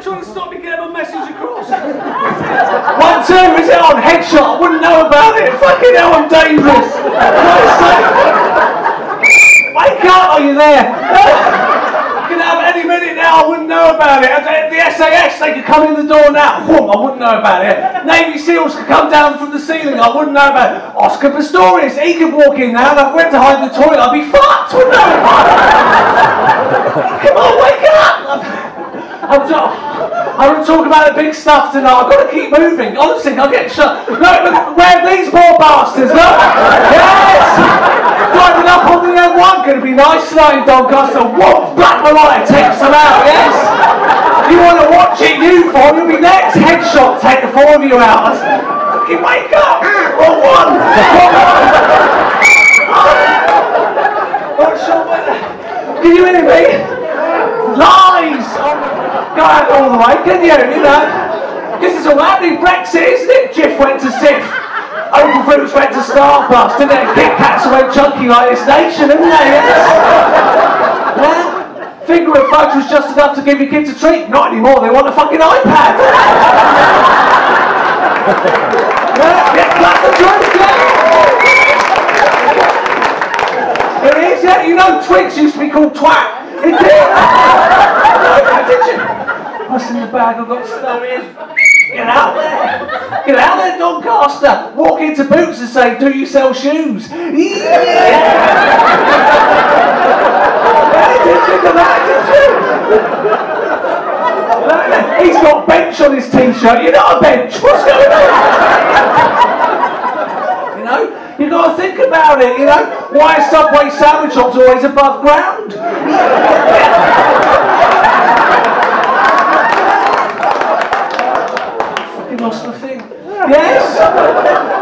trying to stop me getting my message across? 1, 2, is it on? Headshot, I wouldn't know about it. Fucking hell, I'm dangerous. Wake up, are you there? You can have any minute now, I wouldn't know about it. The SAS, they could come in the door now. Boom, I wouldn't know about it. Navy SEALs could come down from the ceiling, I wouldn't know about it. Oscar Pistorius, he could walk in now, and if I went to hide in the toilet, I'd be fucked, wouldn't I? Come on, wake up! I want to talk about the big stuff tonight. I've got to keep moving. Honestly, I'll get shot. Look, where are these poor bastards? Look! Yes! Driving up on the M1, going to be nice tonight in Doncaster. Whoa, Black Malaya takes them out, yes? You want to watch it, you four? You'll be next. Headshot, take the 4 of you out. Fucking wake up! Or one! Can you hear me? Lies! Go out all the way, can you? You know? This is all happening. Brexit, isn't it? Jif went to Sif. Open Fruits went to Starbucks, didn't it? Kit Kats went chunky like this nation, didn't they? Yeah? Finger of fudge was just enough to give your kids a treat. Not anymore, they want a fucking iPad. Yeah? Get back the truth, yeah? It is, yeah? You know Twigs used to be called twat. It did. Did you? What's in the bag? I've got stuff in. Get out there. Get out there, Doncaster. Walk into Boots and say, do you sell shoes? Yeah. Did you do that, did you? He's got bench on his t-shirt. You're not a bench. What's going on? You know? You've got to think about it, you know? Why are Subway sandwich shops always above ground? Fucking lost the thing. Yes?